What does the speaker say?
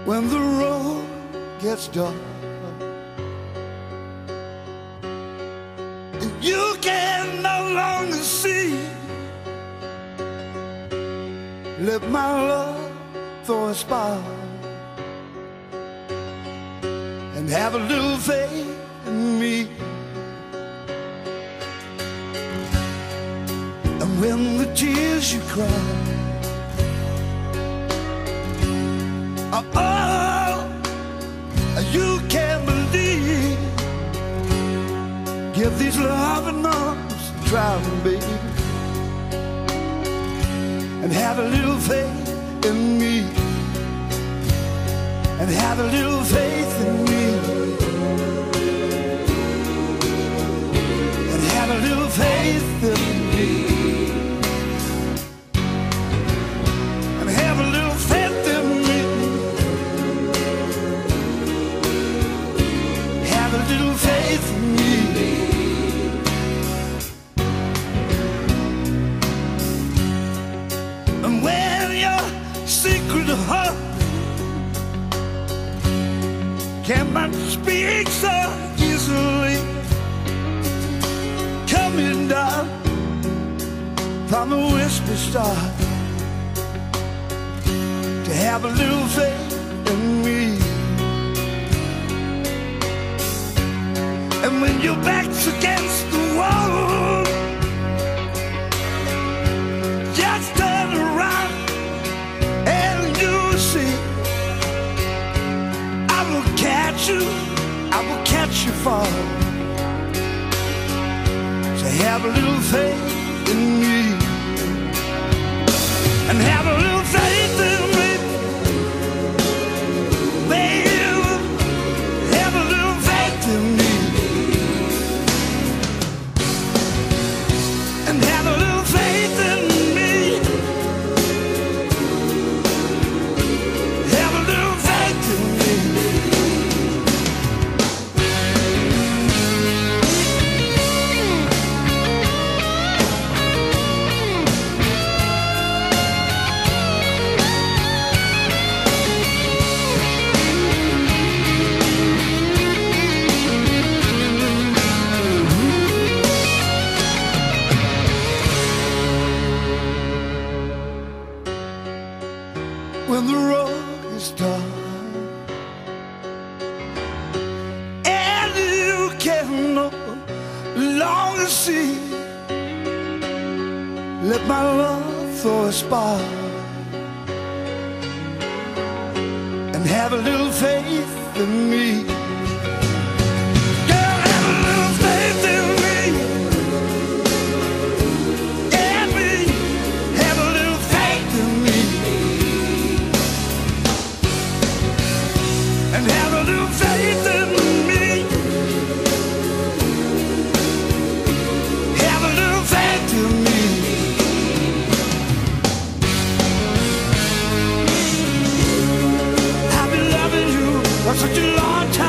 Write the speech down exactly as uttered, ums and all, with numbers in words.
when the road gets dark and you can no longer see, let my love throw a spark and have a little faith in me. And when the tears you cry are all you can believe, give these loving arms a try, baby, and have a little faith in me, and have a little faith in me, and have a little faith in me, and have a little faith in me, have a little faith in me. And when your secret heart cannot speak so easily, coming down from a whisper star, to have a little faith in me. And when your back's against the wall, just turn around and you'll see I will catch you, I will catch you fall. So have a little faith in me, and have a little faith in me, baby, have a little faith in me, and have a little faith in me, have a little faith in me. When the road is dark and you can no longer see, let my love throw a spark and have a little faith in me. Girl, have a little faith in me, and me, have a little faith in me, and have a little faith in me, have a little faith in me. I've been loving you for such a long time.